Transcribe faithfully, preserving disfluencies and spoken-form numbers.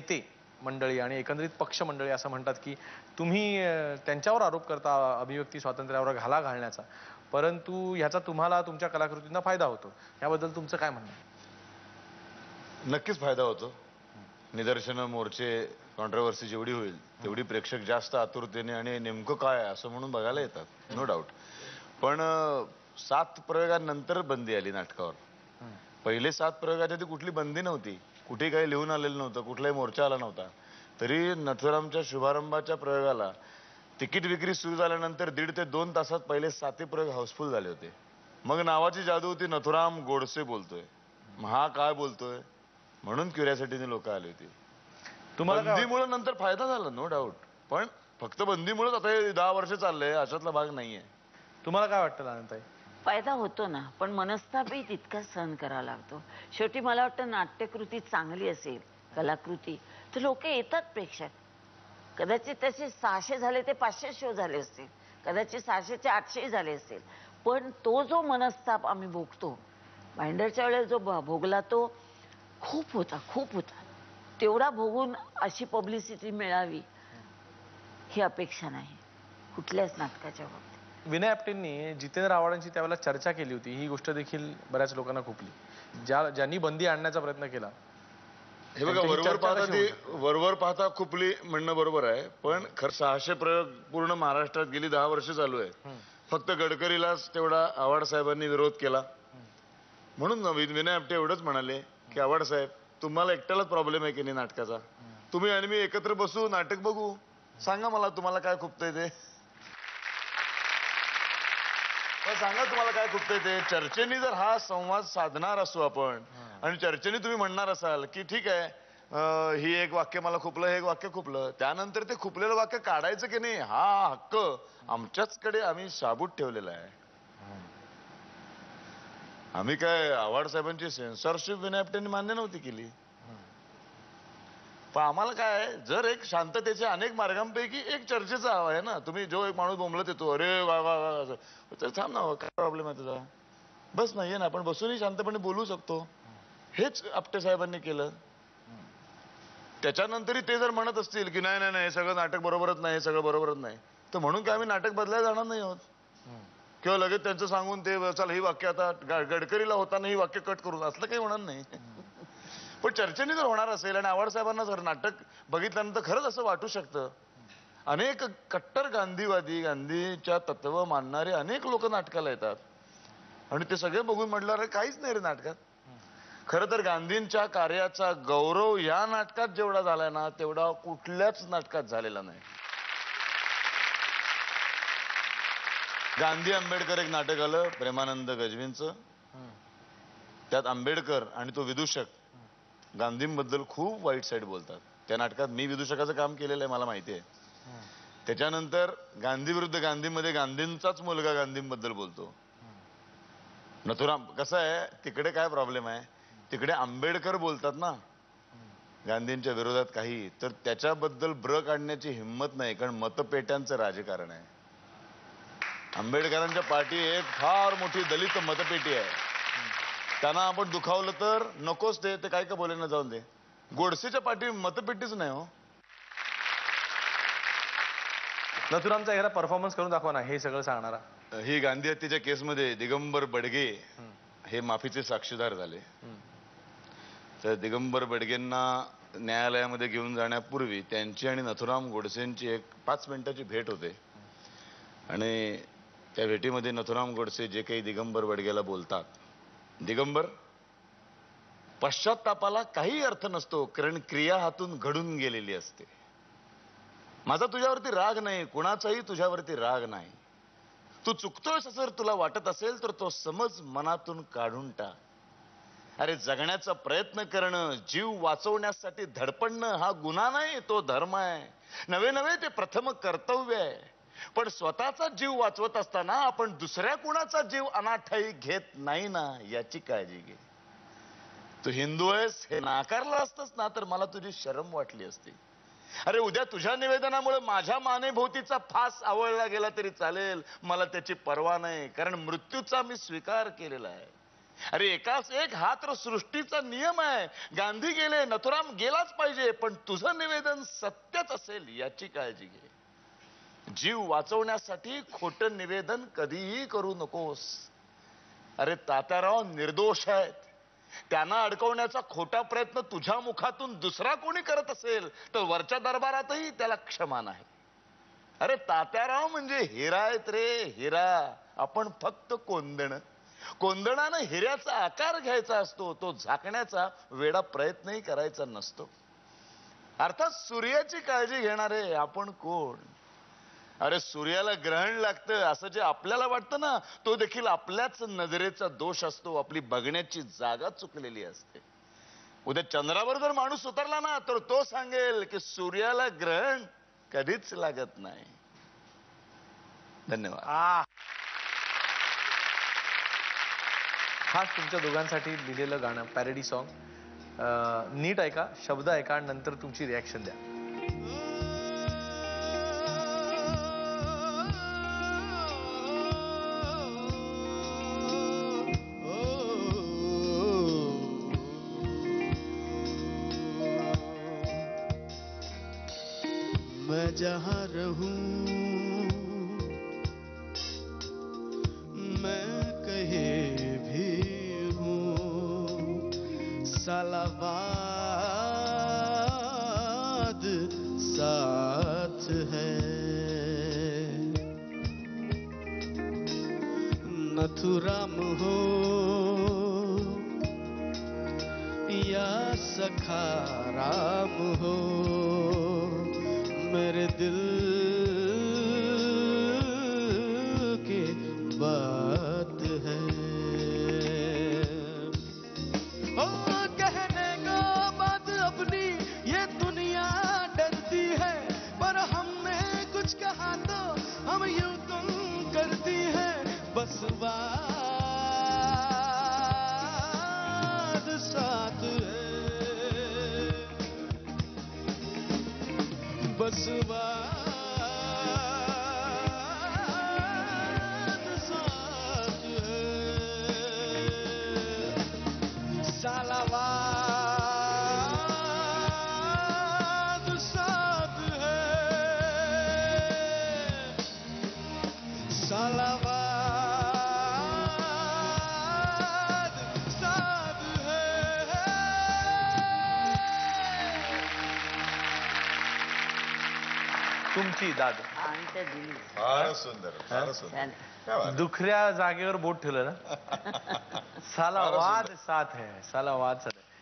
नेते मंडळी आणि एकंदरीत पक्ष मंडळी असं म्हणतात की तुम्ही त्यांच्यावर आरोप करता अभिव्यक्ती स्वातंत्र्यावर घाला घालण्याचा, परंतु ह्याचा तुम्हाला तुमच्या कलाकृतींना फायदा होतो. याबद्दल तुमचं काय म्हणणं आहे? नक्कीच फायदा होतो. निदर्शनं, मोर्चे, कॉन्ट्रोवर्सी जेवढी होईल तेवढी प्रेक्षक जास्त आतुरतेने आणि नेमकं काय असं म्हणून बघायला येतात, नो डाऊट. पण सात प्रयोगानंतर बंदी आली नाटकावर. पहिले सात प्रयोगाच्या आधी कुठली बंदी नव्हती, कुठे काही लिहून आलेलं नव्हतं, कुठलाही मोर्चा आला नव्हता. तरी नथुरामच्या शुभारंभाच्या प्रयोगाला तिकीट विक्री सुरू झाल्यानंतर दीड ते दोन तासात पहिले सातही प्रयोग हाऊसफुल झाले होते. मग नावाची जादू होती, नथुराम गोडसे बोलतोय. हा काय बोलतोय म्हणून क्युरिओसिटीने लोक आली होती. तुम्हाला बंदीमुळे नंतर फायदा झाला, नो डाऊट. पण फक्त बंदीमुळेच आता हे दहा वर्ष चाललंय अशातला भाग नाहीये. तुम्हाला काय वाटतं आनंदताई? फायदा होतो ना, पण मनस्तापही तितका सहन करावा लागतो. शेवटी मला वाटतं नाट्यकृती चांगली असेल, कलाकृती, तर लोक येतात प्रेक्षक. कदाचित त्याचे सहाशे झाले ते पाचशे शो झाले असतील, कदाचित सहाशेचे आठशे झाले असतील, पण तो जो मनस्ताप आम्ही भोगतो भाईंदरच्या वेळेला जो भोगला तो खूप होता, खूप होता. तेवढा भोगून अशी पब्लिसिटी मिळावी ही अपेक्षा नाही कुठल्याच नाटकाच्या बाबतीत. विनय आपटेंनी जितेंद्र आव्हाडांची त्यावेळेला चर्चा केली होती, ही गोष्ट देखील बऱ्याच लोकांना खुपली. ज्या ज्यांनी बंदी आणण्याचा प्रयत्न केला, हे बघा, वरवर पाहता ती वरवर पाहता खुपली म्हणणं बरोबर आहे. पण खरं सहाशे प्रयोग पूर्ण महाराष्ट्रात गेली दहा वर्ष चालू आहे. फक्त गडकरीलाच तेवढा आव्हाड साहेबांनी विरोध केला म्हणून विनय आपटे एवढंच म्हणाले की आव्हाड साहेब, तुम्हाला एकट्यालाच प्रॉब्लेम आहे की नाही नाटकाचा, तुम्ही आणि मी एकत्र बसू, नाटक बघू, सांगा मला तुम्हाला काय खुपतंय ते, सांगा तुम्हाला काय खुपतंय ते. चर्चेने जर हा संवाद साधणार असू आपण आणि चर्चेने तुम्ही म्हणणार असाल की ठीक आहे ही एक वाक्य मला खुपलं, हे एक वाक्य खुपलं, त्यानंतर ते खुपलेलं वाक्य काढायचं की नाही हा हक्क आमच्याचकडे आम्ही साबूत ठेवलेला आहे. आम्ही काय आव्हाड साहेबांची सेन्सॉरशिप विनय आपटेंनी मान्य नव्हती केली. पण आम्हाला काय, जर एक शांततेच्या अनेक मार्गांपैकी एक चर्चेचा हवा आहे ना. तुम्ही जो एक माणूस बोंबलत येतो, अरे वा वा वा, तर थांब ना, काय प्रॉब्लेम आहे तुझा, बस नाहीये ना, आपण बसूनही शांतपणे बोलू शकतो. हेच आपटे साहेबांनी केलं. त्याच्यानंतरही ते जर म्हणत असतील की नाही नाही नाही हे सगळं नाटक बरोबरच नाही, हे सगळं बरोबरच नाही, तर म्हणून काय आम्ही नाटक बदलायला जाणार नाही आहोत किंवा लगेच त्यांचं सांगून ते चल ही वाक्य आता गडकरीला होताना ही वाक्य कट करून, असलं काही होणार नाही. पण चर्चेने जर होणार असेल आणि आव्हाड साहेबांना जर नाटक बघितल्यानंतर खरंच असं वाटू शकतं, अनेक कट्टर गांधीवादी, गांधीच्या तत्व मानणारे अनेक लोक नाटकाला येतात आणि ते सगळे बघून म्हटलं काहीच नाही रे नाटकात. खरं तर गांधींच्या कार्याचा गौरव या नाटकात जेवढा झालाय ना तेवढा कुठल्याच नाटकात झालेला नाही. गांधी आंबेडकर एक नाटक आलं प्रेमानंद गजवींचं, त्यात आंबेडकर आणि तो विदूषक गांधींबद्दल खूप वाईट साईड बोलतात. त्या नाटकात मी विदूषकाचं काम केलेलं आहे, मला माहिती आहे. त्याच्यानंतर गांधी विरुद्ध गांधीमध्ये गांधींचाच मुलगा गांधींबद्दल बोलतो. नथुराम कसं आहे, तिकडे काय प्रॉब्लेम आहे, तिकडे आंबेडकर बोलतात ना गांधींच्या विरोधात काही, तर त्याच्याबद्दल ब्र काढण्याची हिंमत नाही, कारण मतपेट्यांचं राजकारण आहे. आंबेडकरांच्या पार्टी एक फार मोठी दलित मतपेटी आहे, त्यांना आपण दुखावलं तर नकोच, ते ते काय का बोले ना, जाऊन दे. गोडसेच्या पाठी मतपेटीच नाही हो. नथुरामचा एखादा परफॉर्मन्स करून दाखवा ना, हे सगळं सांगणारा. ही गांधी हत्येच्या केसमध्ये दिगंबर बडगे हे माफीचे साक्षीदार झाले. तर दिगंबर बडगेंना न्यायालयामध्ये घेऊन जाण्यापूर्वी त्यांची आणि नथुराम गोडसेंची एक पाच मिनिटाची भेट होते आणि त्या भेटीमध्ये नथुराम गोडसे जे काही दिगंबर बडगेला बोलतात, दिगंबर, पश्चात्तापाला काही अर्थ नसतो, कारण क्रिया हातून घडून गेलेली असते. माझा तुझ्यावरती राग नाही, कुणाचाही तुझ्यावरती राग नाही. तू चुकतोस जर तुला वाटत असेल तर तो समज मनातून काढून टाक. अरे जगण्याचा प्रयत्न करणं, जीव वाचवण्यासाठी धडपडणं हा गुन्हा नाही, तो धर्म आहे. नवे नवे ते प्रथम कर्तव्य आहे. पण स्वतःचा जीव वाचवत असताना आपण दुसऱ्या कुणाचा जीव अनाठाई घेत नाही ना, याची काळजी घे. तू हिंदू आहेस हे नाकारलं असतंस ना तर मला तुझी शरम वाटली असती. अरे उद्या तुझ्या निवेदनामुळे माझ्या मानेभोवतीचा फास आवळला गेला तरी चालेल, मला त्याची पर्वा नाही, कारण मृत्यूचा मी स्वीकार केलेला आहे. अरे एकाच एक हा तर सृष्टीचा नियम आहे. गांधी गेले, नथुराम गेलाच पाहिजे, पण तुझं निवेदन सत्यच असेल याची काळजी घे. जीव वाचवण्यासाठी खोटं निवेदन कधीही करू नकोस. अरे तात्याराव निर्दोष आहेत. त्यांना अडकवण्याचा खोटा प्रयत्न तुझ्या मुखातून दुसरा कोणी करत असेल तर वरच्या दरबारातही त्याला क्षमा नाही. अरे तात्याराव म्हणजे हिरा आहेत रे, हिरा. आपण फक्त कोंदण. कोंदणानं हिऱ्याचा आकार घ्यायचा असतो, तो झाकण्याचा वेडा प्रयत्नही करायचा नसतो. अर्थात सूर्याची काळजी घेणारे आपण कोण? अरे सूर्याला ग्रहण लागतं असं जे आपल्याला वाटतं ना, तो देखील आपल्याच नजरेचा दोष असतो. आपली बघण्याची जागा चुकलेली असते. उद्या चंद्रावर जर माणूस उतरला ना तर तो सांगेल की सूर्याला ग्रहण कधीच लागत नाही. धन्यवाद. आ खास तुमच्या दोघांसाठी लिहिलेलं गाणं, पॅरडी सॉन्ग. नीट ऐका, शब्द ऐका आणि नंतर तुमची रिॲक्शन द्या. मैं जहाँ रहूं, मैं कहीं भी हूँ, सालाबाद साथ है. नथुराम हो या सखा राम हो, मेरे दिल की बात है. ओ कहने को बात अपनी ये दुनिया डरती है, पर हमने कुछ कहा तो हम यूं तुम करती है. बस बात साथ है, बस बात साथ है. सालाबाद साथ है, सालाबाद साथ है. तुमची दाद. आणि त्या दिली फारच सुंदर, फारच सुंदर. छान. क्या बात आहे. दुखऱ्या जागेवर बोट ठेवलं ना. साला वाद साथ है, साला वाद साथ है.